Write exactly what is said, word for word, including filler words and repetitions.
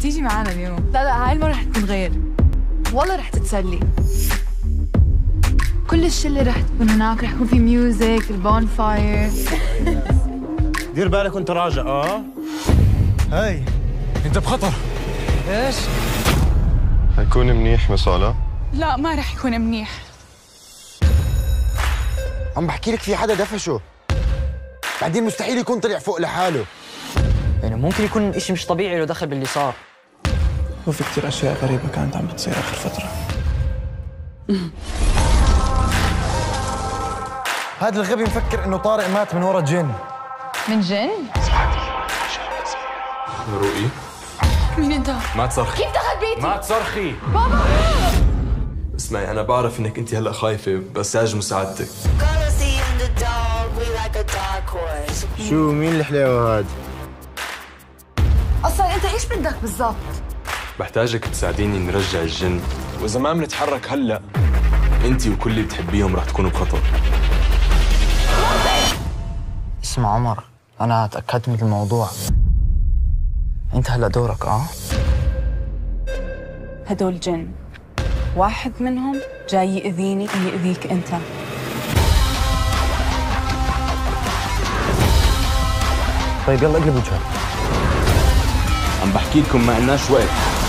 تيجي معنا اليوم؟ لا لا هاي المرة رح تكون غير، والله رح تتسلي. كل الشلة رح تكون هناك، رح يكون في ميوزك، البون فاير. دير بالك وانت راجع. اه هاي انت بخطر. ايش؟ حيكون منيح مسالا؟ لا ما رح يكون منيح. عم بحكي لك في حدا دفشه، بعدين مستحيل يكون طلع فوق لحاله. يعني ممكن يكون إشي مش طبيعي له دخل باللي صار. وفي كتير أشياء غريبة كانت عم بتصير آخر فترة. هذا الغبي مفكر إنه طارق مات من ورا جن. من جن؟ رؤي مين انت؟ ما تصرخي. كيف دخل بيتي؟ ما تصرخي. بابا اسمعي، أنا بعرف إنك أنت هلأ خايفة بس أحتاج مساعدتك. شو مين الحلاوة هاد؟ اصلا انت ايش بدك بالضبط؟ بحتاجك تساعديني نرجع الجن، وإذا ما بنتحرك هلأ أنت وكل اللي بتحبيهم رح تكونوا بخطر. اسمع عمر، أنا تأكدت من الموضوع. أنت هلأ دورك أه؟ هدول جن، واحد منهم جاي يأذيني ويأذيك انت. طيب يلا اقلب وجهك. عم بحكي لكم ما لناش وقت.